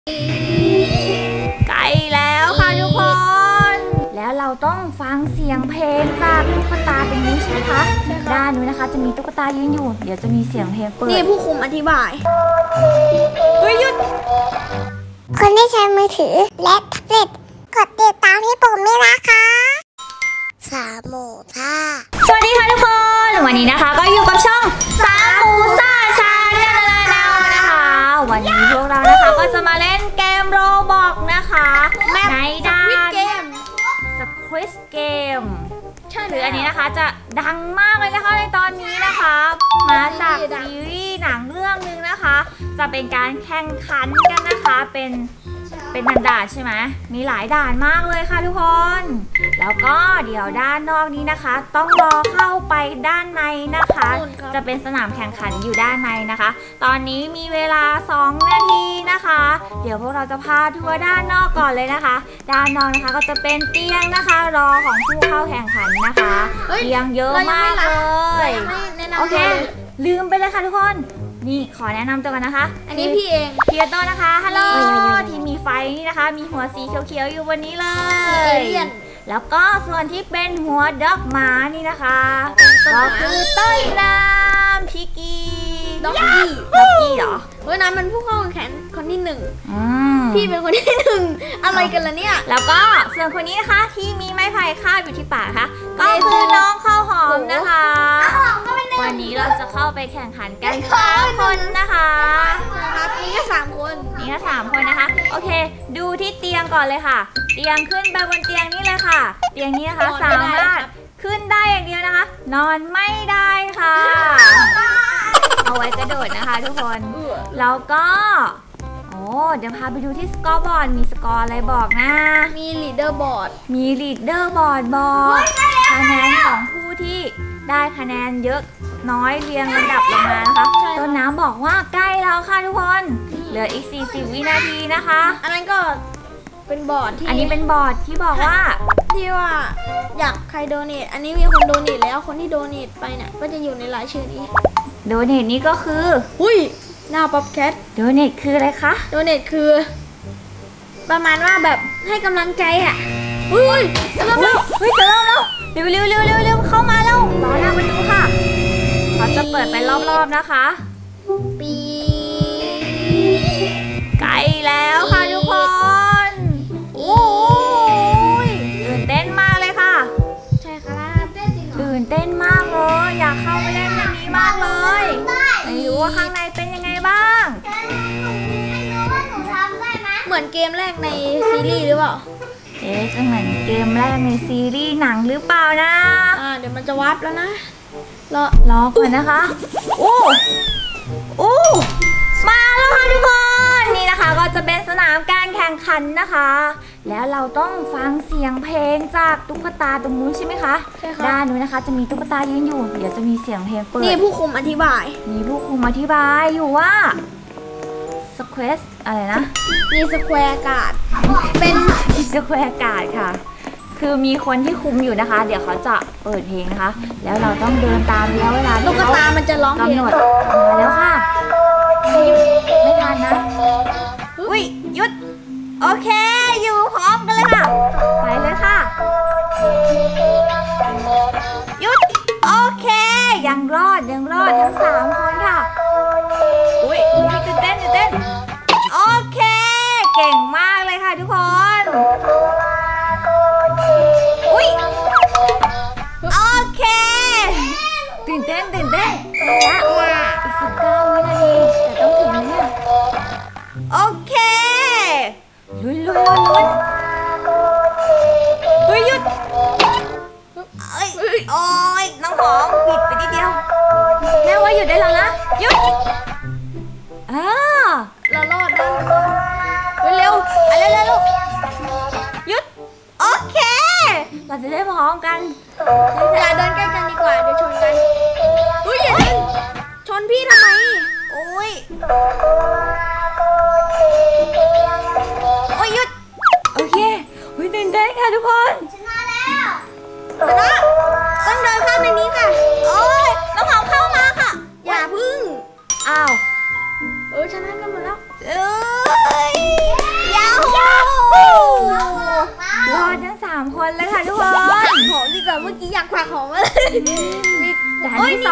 ใกล้แล้วค่ะทุกคนแล้วเราต้องฟังเสียงเพลงจากตุ๊กตาตรงนี้ใช่ไหมคะด้านนู้นนะคะจะมีตุ๊กตายืนอยู่เดี๋ยวจะมีเสียงเพลงเปิดนี่ผู้คุมอธิบายเฮ้ยหยุดคนที่ใช้มือถือและแท็บเล็ตกดติดตามให้ผมด้วยนะคะสามหมูท่าสวัสดีค่ะทุกคนวันนี้นะคะก็อยู่กับช่องสามหมูซ่าชาแนลนะคะวันนี้พวกเรานะคะก็จะมาเล่นเกมโรบอกนะคะในด้านSquid Game หรืออันนี้นะคะจะดังมากเลยนะคะในตอนนี้นะคะมาจากซีรีส์หนังเรื่องนึงนะคะจะเป็นการแข่งขันกันนะคะเป็นด่านใช่ไหมมีหลายด่านมากเลยค่ะทุกคนแล้วก็เดี๋ยวด้านนอกนี้นะคะต้องรอเข้าไปด้านในนะคะจะเป็นสนามแข่งขันอยู่ด้านในนะคะตอนนี้มีเวลา2 นาทีนะคะเดี๋ยวพวกเราจะพาทัวร์ด้านนอกก่อนเลยนะคะด้านนอกนะคะก็จะเป็นเตียงนะคะรอของผู้เข้าแข่งขันนะคะเตียงเยอะมากเลยโอเคลืมไปเลยค่ะทุกคนนี่ขอแนะนำตัวกันนะคะอันนี้พี่เองพี่โตนะคะฮัลโหลที่มีไฟนี่นะคะมีหัวสีเขียวๆอยู่บนนี้เลยแล้วก็ส่วนที่เป็นหัวดอกหมานี่นะคะก็คือต้นน้ำพิกกี้ด็อกกี้เหรอเฮ้ยน้ำมันผู้เข้าแข่งคนที่1พี่เป็นคนที่1อะไรกันล่ะเนี่ยแล้วก็ส่วนคนนี้นะคะที่มีไม้ไผ่คาบอยู่ที่ปากนะคะก็คือน้องข้าวหอมนะคะวันนี้เราจะเข้าไปแข่งขันกัน3 คนนะคะครับนี่ก็3 คนนี่ก็3 คนนะคะโอเคดูที่เตียงก่อนเลยค่ะเตียงขึ้นไปบนเตียงนี้เลยค่ะเตียงนี้นะคะสามารถขึ้นได้อย่างเดียวนะคะนอนไม่ได้ค่ะเอาไว้กระโดดนะคะทุกคนแล้วก็โอ้เดี๋ยวพาไปดูที่สกอร์บอร์ดมีสกอร์อะไรบอกนะมีลีดเดอร์บอร์ดบอกคะแนนของผู้ที่ได้คะแนนเยอะน้อยเรียงลำดับลงมานะคะต้นน้ำบอกว่าใกล้แล้วค่ะทุกคนเหลืออีก40 วินาทีนะคะอันนั้นก็เป็นบอร์ดที่อันนี้เป็นบอร์ดที่บอกว่าอยากใครโดเนทอันนี้มีคนโดเนทแล้วคนที่โดเนทไปเนี่ยก็จะอยู่ในรายชื่อนี้โดเนทนี้ก็คือหน้าป๊อปแคทโดเนทคืออะไรคะโดเนทคือประมาณว่าแบบให้กำลังใจอ่ะจะเริ่มแล้วเร็วเข้ามาแล้วรอหน้ามาดูค่ะเขาจะเปิดไปรอบๆนะคะปีใกล้แล้วค่ะทุกคนโอ้ยตื่นเต้นมากเลยค่ะใช่ค่ะตื่นเต้นมากเลยอยากเข้าไปเล่นในนี้มากเลยไม่รู้ว่าข้างในเป็นยังไงบ้างเหมือนเกมแรกในซีรีส์หรือเปล่าจะเหมือนเกมแรกในซีรีส์หนังหรือเปล่านะเดี๋ยวมันจะวับแล้วนะรอก่อนนะคะโอ้มาแล้วค่ะทุกคนนี่นะคะก็จะเป็นสนามการแข่งขันนะคะแล้วเราต้องฟังเสียงเพลงจากตุ๊กตาตรงนู้นใช่ไหมคะใช่ค่ะด้านนู้นนะคะจะมีตุ๊กตายืนอยู่เดี๋ยวจะมีเสียงเพลงเปิดนี่ผู้คุมอธิบายอยู่ว่าSquid อะไรนะมีสแควร์การ์ดเป็นสแควร์การ์ดค่ะคือมีคนที่คุมอยู่นะคะเดี๋ยวเขาจะเปิดเพลงนะคะแล้วเราต้องเดินตามแล้วเวลาตุ๊กตามันจะร้องเพลงกำหนดมาแล้วค่ะไม่ทันนะหยุดโอเคอยู่พร้อมกันเลยค่ะไปเลยค่ะหยุดโอเคยังรอดทั้ง3 คนค่ะตื่นเต้นโอเคเก่งมากเลยค่ะทุกคนโอเคตื่นเต้นอีก19 วินาทีแต่ต้องถึงนะเนี่ยโอเคลุ้นหยุดโอ้ยน้องหอมผิดไปนิดเดียวแม่ว่าหยุดได้แล้วนะหยุดเรารอดนะเร็วหยุดโอเคเราจะได้พร้อมกันอย่าเดินใกล้กันดีกว่าเดี๋ยวชนกันอย่าเดินชนพี่ทำไมหยุดโอเคตื่นเต้นค่ะทุกคนชนะแล้วต้องเดินข้ามในนี้ค่ะน้องหอมเข้ามาค่ะอย่าพึ่งอ้าวชนะกันหมดแล้ว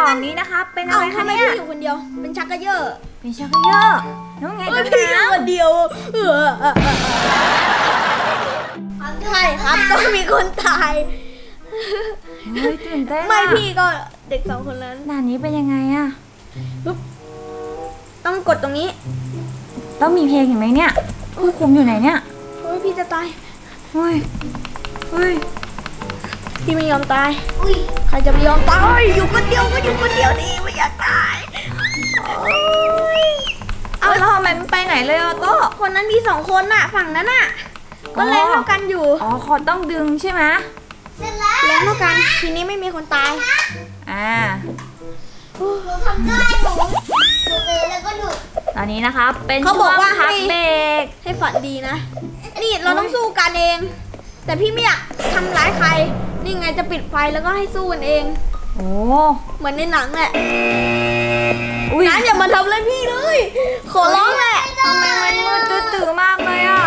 องนี้นะคะเป็นอะไรคะทำไมเนี่ยพี่อยู่คนเดียวเป็นชักกระเยอะเป็นชักเขย่อน้องไงเอ้ยดำพี่อยู่น้ำคนเดียวใช่ครับต้องมีคนตายเฮ้ยตื่นเต้นอะไม่พี่ก็เด็ก2 คนนั้นด่านนี้เป็นยังไงอะต้องกดตรงนี้ต้องมีเพลงเห็นไหมเนี่ยผู้คุมอยู่ไหนเนี่ยเฮ้ยพี่จะตายเฮ้ยเฮ้ยพี่ไม่ยอมตายใครจะไม่ยอมตายอยู่คนเดียวก็อยู่คนเดียวดีไม่อยากตายโอ๊ยเอาแล้วทำไมไม่ไปไหนเลยอ่ะโต้คนนั้นมี2 คนน่ะฝั่งนั้นน่ะก็แรงเท่ากันอยู่อ๋อเขาต้องดึงใช่ไหมแรงเท่ากันทีนี้ไม่มีคนตายอ่าหนูทำได้หนูเลยแล้วก็หนูตอนนี้นะคะเป็นเขาช่บวอกงว่าพักให้เบรกให้ฝันดีนะ นี่เราต้องสู้กันเอง แต่พี่ไม่อยากทำร้ายใคร นี่ไงจะปิดไฟแล้วก็ให้สู้กันเองโอ้เหมือนในหนังแหละอุ้ยน้าอย่ามาทำอะไรพี่เลย ขอร้องแหละทำไมมันมืดตื้อๆมากเลยอ่ะ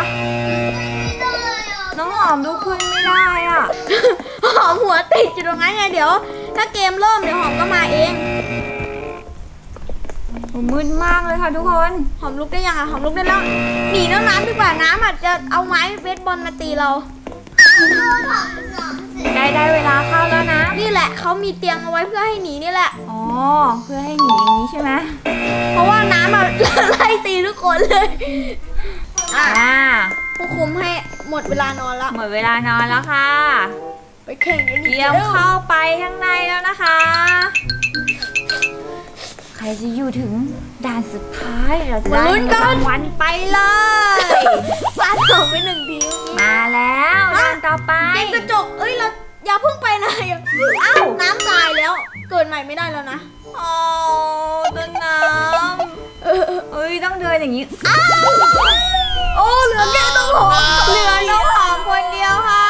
น้องหอมลุกขึ้นไม่ได้อ่ะหอมหัวติดอยู่ตรงนั้นไงเดี๋ยว ถ้าเกมเริ่มเดี๋ยวหอมก็มาเองโอ้มืดมากเลยค่ะทุกคนหอมลุกได้ยังอ่ะหอมลุกได้แล้ว หนีน้ำน้ำดีกว่าน้ำอาจจะเอาไม้เบสบอลมาตีเราได้เวลาเข้าแล้วนะนี่แหละเขามีเตียงเอาไว้เพื่อให้หนีนี่แหละอ๋อเพื่อให้หนีอย่างนี้ใช่ไหมเพราะว่าน้ำมา ไล่ตีทุกคนเลยอ่ะอ่าผู้คุมให้หมดเวลานอนแล้วหมดเวลานอนแล้วค่ะไปแข่งกันเตรียมเข้าไปข้างในแล้วนะคะ ใครจะอยู่ถึงด่านสุดท้ายเราจะได้เงินรางวัลไปเลยฟาดหอมไป1 ทีมาแล้วด่านต่อไปเกมกระจกเอ้ยเราอย่าเพิ่งไปนะอ้าวน้ำตายแล้ว เกิดใหม่ไม่ได้แล้วนะโอ้ต้นน้ำเอ้ยต้องเดินอย่างนี้โอ้เหลือแค่ต้องหอมเหลือน้องหอมคนเดียวค่ะ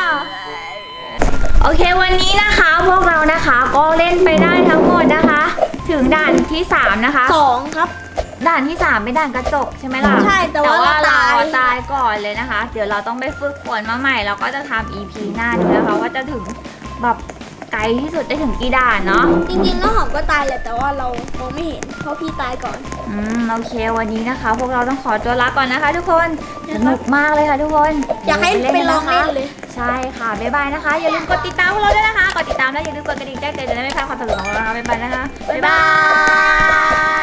โอเควันนี้นะคะพวกเรานะคะก็เล่นไปได้ทั้งหมดนะคะ ถึงด่านที่ 3 นะคะ 2 ครับด่านที่ 3เป็นด่านกระจกใช่ไหมล่ะใช่แต่ว่าเราเราตายตายก่อนเลยนะคะ เดี๋ยวเราต้องไปฝึกฝนมาใหม่เราก็จะทำ EP หน้าดูนะคะว่าจะถึงแบบไกลที่สุดได้ถึงกี่ด่านเนาะจริงๆน้องหอมก็ตายแหละแต่ว่าเรามองไม่เห็นเพราะพี่ตายก่อนโอเควันนี้นะคะ พวกเราต้องขอตัวลาก่อนนะคะ ทุกคนสนุกมากเลยค่ะทุกคนอยากให้ไปลองเล่นเลยใช่ค่ะบ๊ายบายนะคะอย่าลืมกดติดตามพวกเราด้วยนะคะกดติดตามแล้วอย่าลืมกดกระดิ่งแจ้งเตือนจะได้ไม่พลาดความสนุกของเรานะคะบ๊ายบายนะคะบ๊ายบาย